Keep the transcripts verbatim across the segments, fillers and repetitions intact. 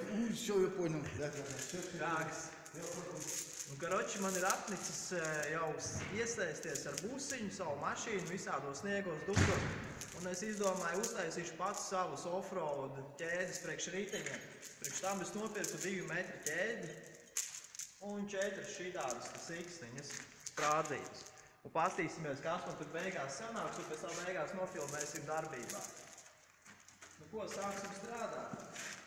Ой, все, я понял. Да, да, да. Так. Nu, karoči, man ir atlicis jau iesaisties ar busiņu, savu mašīnu, visādos sniegos dukos. Un es izdomāju uztaisīšu pats savus offroad ķēdes priekš riteņiem. Priekš tam es nopirku divu metru ķēdi un četras šitādas sikstiņas sprādzītas. Un pastīsimies, kas man tur beigās sanāks, un pēc tam beigās nofilmēsim darbībā. Nu ko, sāksim strādāt?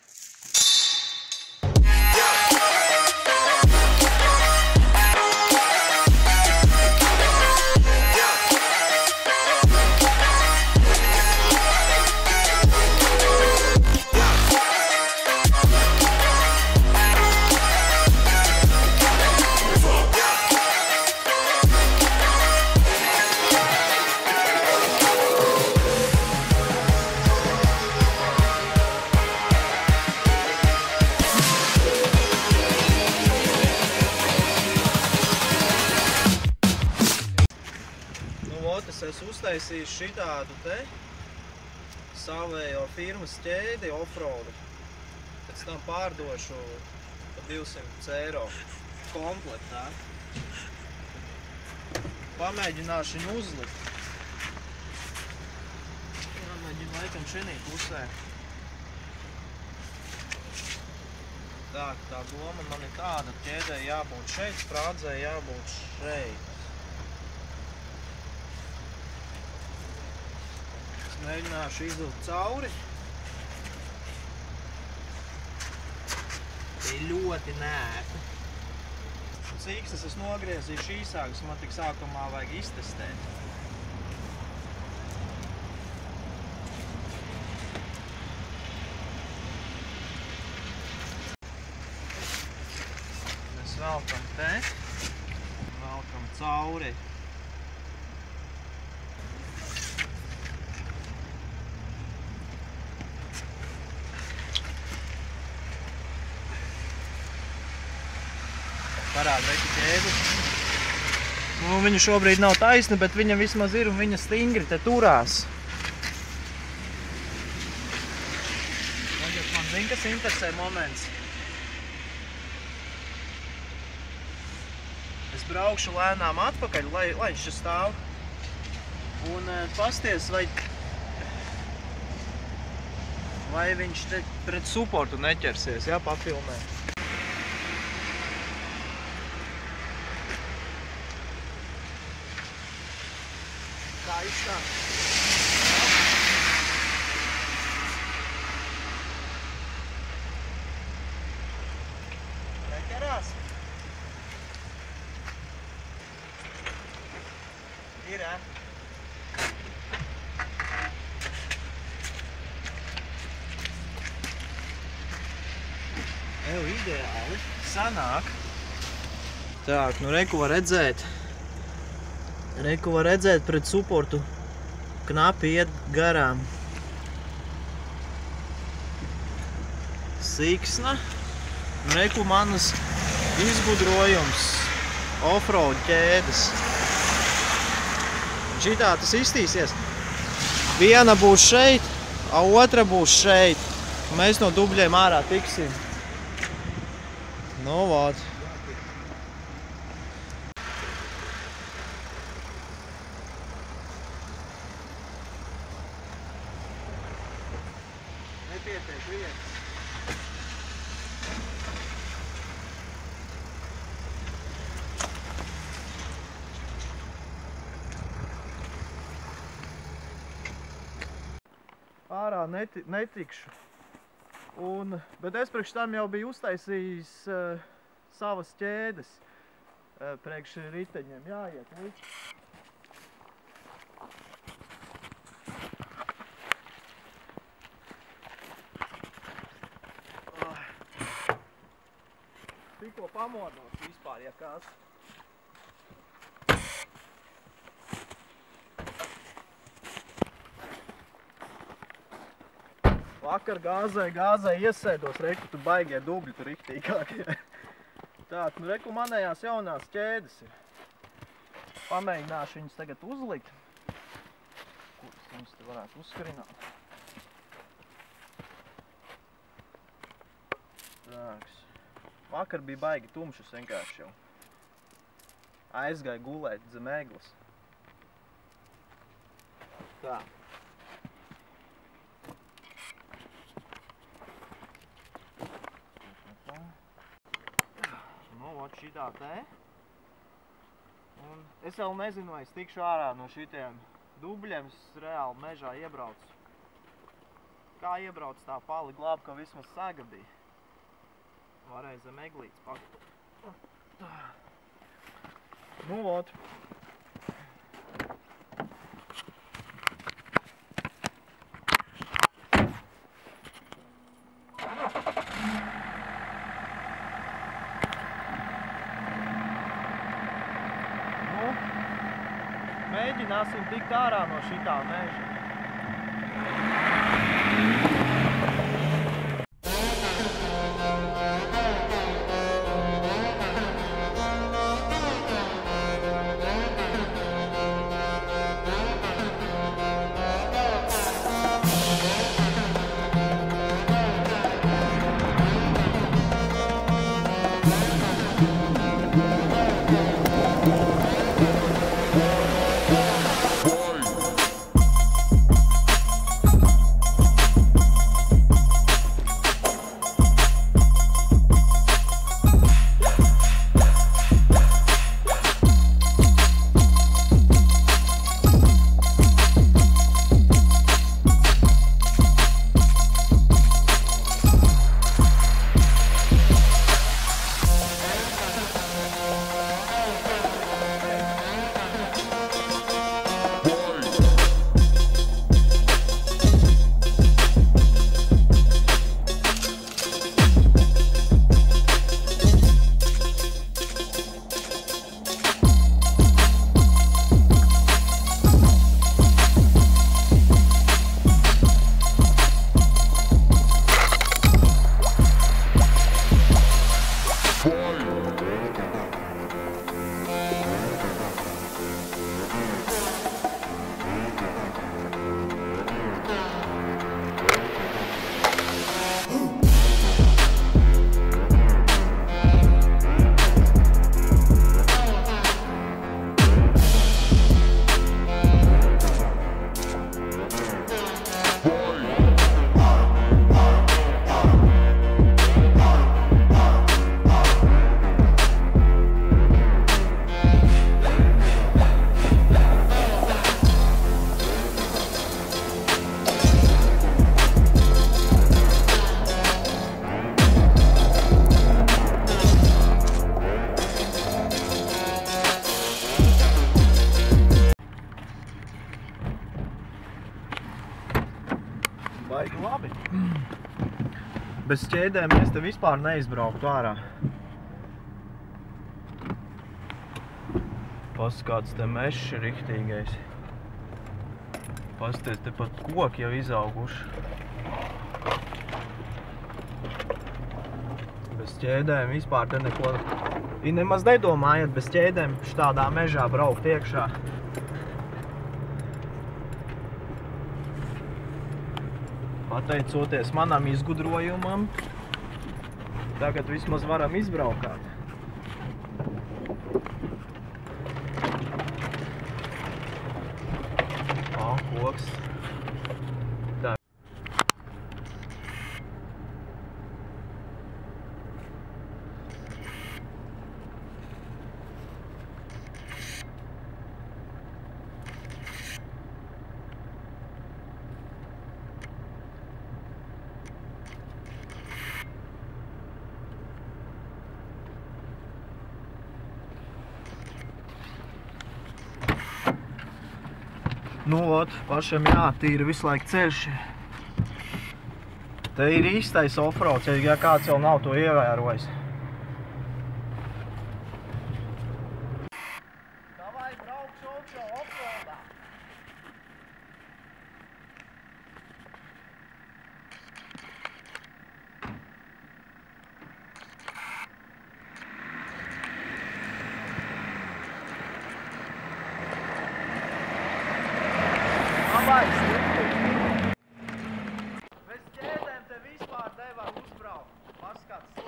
Es uztaisīju šitādu te savējo firmas ķēdi offroadu. Pēc tam pārdošu pa divsimt eiro kompletā. Pamēģināšu viņu uzlikt. Jāmēģina laikam šinī pusē. Tā, tā doma man ir tāda, ķēdē jābūt šeit, sprādzē jābūt šeit. Mēģināšu izvilkt cauri. Ir ļoti nērti. Cīksnes es nogriezīšu īsākas, man tik sākumā vajag iztestēt. Mēs velkam te, velkam cauri. Parāda reku ķēdi. Nu, viņa šobrīd nav taisna, bet viņa vismaz ir un viņa stingri te turās. Tagad man zina, kas interesē moments. Es braukšu lēnām atpakaļ, lai, lai viņš stāv. Un pasties, vai, vai viņš te pret suportu neķersies, jā, papilnē. Kā izstāv? Neķerās? Ir, ē? Ev, ideāli. Sanāk. Так, nu reku var redzēt. Reku var redzēt pret suportu knapi iet garām. Siksna. Reku manas izgudrojums offroad ķēdes. Šitā tas iztīsies. Viena būs šeit, a otra būs šeit. Mēs no dubļiem ārā tiksim. Nu, vāt. Nepietiek vietas. Ārā neti, netikšu. Un, bet es priekš tam jau biju uztaisījis uh, savas ķēdes uh, priekš riteņiem. Jāiet līdz. Tikko pamodos vispār, ja kas. Vakar gāzēji, gāzēji iesēdos, reku, tu baigie dubļi tur riktīgākie. Tā, nu reku manējās jaunās ķēdes ir. Pamēģināšu viņus tagad uzlikt. Kuras viņus te varētu uzskarināt. Tāks. Vakar bija baigi tumšas vienkārši jau. Aizgāja gulēt zem egles. Tā. Nu, ot šitā te. Un es vēl nezinu, vai es tikšu ārā no šitiem dubļiem, es reāli mežā iebraucu. Kā iebrauc tā pali glāb, ka vismaz saga bija. Varēja zem eglītes pakt. Nu, ot. Nu, mēģināsim tikt ārā no šitā meža. Baigi labi. Bez ķēdēm mēs te vispār neizbrauktu ārā. Pas kāds te mešs ir riktīgais. Pasties, te pat koki jau izauguši. Bez ķēdēm vispār te neko... I nemaz nedomājiet bez ķēdēm štādā mežā braukt iekšā. Pateicoties manam izgudrojumam, tagad vismaz varam izbraukāt. Ā, koks. Tā. Nu, ot, pašam jātīra visu laiku ceļš. Te ir īstais offroads, ja kāds jau nav to ievērojis. Davai, braukš augšā offroadā. Bez ķēdēm te vispār nevar uzbraukt. Paskats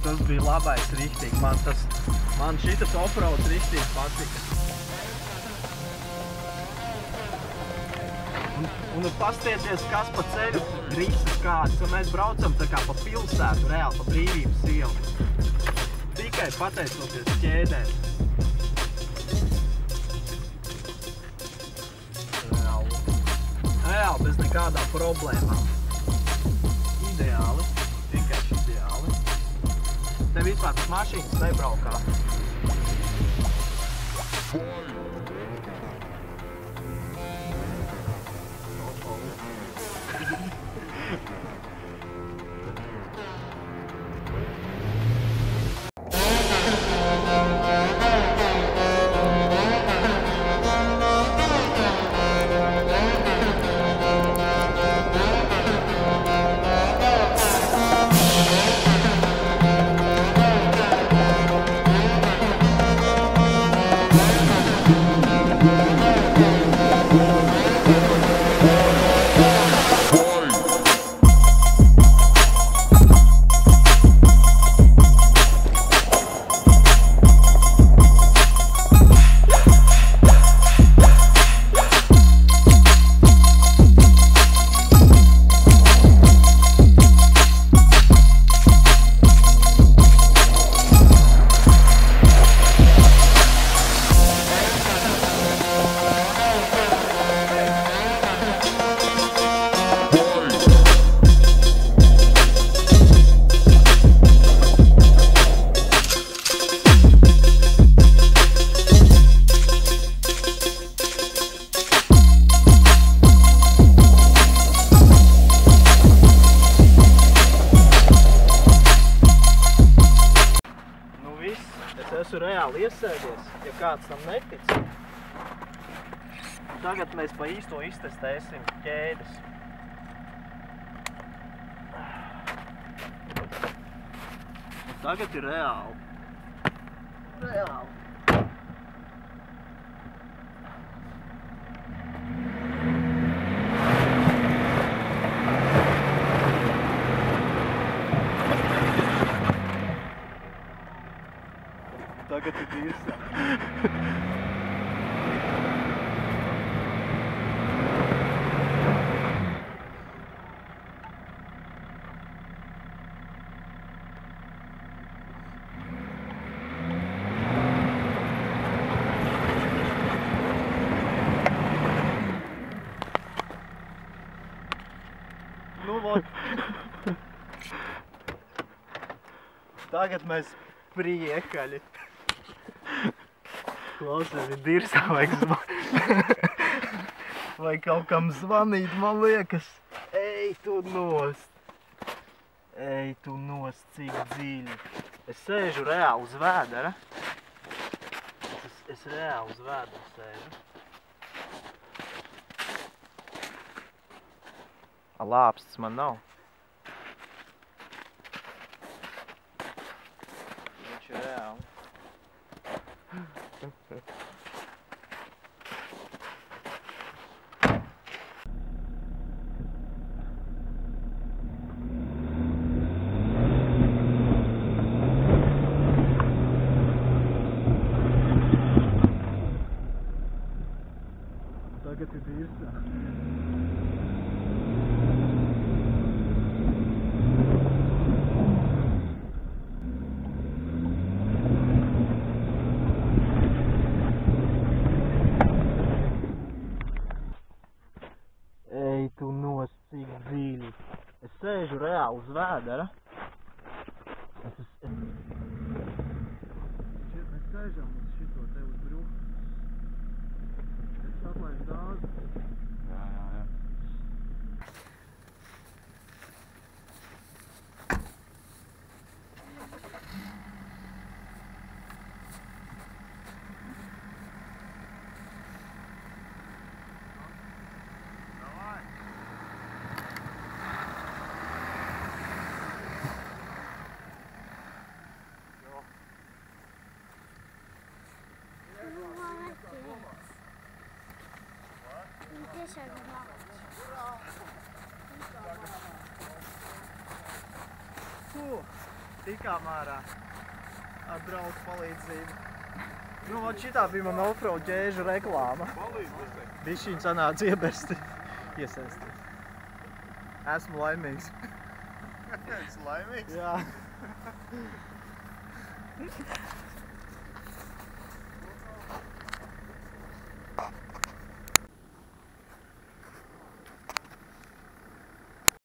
tas bija labais riktīgi. Man tas, man šitas offroads riktīgi patika. Un, un pastieties, kas pa ceļu risas kādas, un mēs braucam tā kā pa pilsētu, reāli pa Brīvības ielu. Tikai pateicoties ķēdēm. Reāli. Reāli bez nekādām problēmām. Ideāli. Vienkārši ideāli. Te vispār tas mašīnas nebraukā. Es esmu reāli iesēdies, ja kāds tam netic. Tagad mēs pa īsto iztestēsim ķēdes. Un tagad ir reāli. Reāli. Tagad ir dirsā. Nu, vot. Tagad mēs priekaļi. Klausies, ir dirsā vajag zvanīt. Vai kaut kam zvanīt, man liekas. Ej tu nost. Ej tu nost, cik dziļi. Es sēžu reāli uz vēdera. Es, es reāli uz vēdera sēžu. A, lāpstas man nav. Viņš ir reāli. Tagad ir dirsā. Ej tu nost, cik dziļi. Es sēžu reāli uz vēdera. Es, es, es... Šeit mēs sēžam uz šito te uz bruku. Es atlaidu gāzi. Jā, jā, jā. tikām ārā ar draugu palīdzību. Nu, ot šitā bija man offroad ķēžu reklāma. Bišķiņ sanāca iebersti, iesaistīt. Esmu laimīgs. Esi laimīgs? Jā.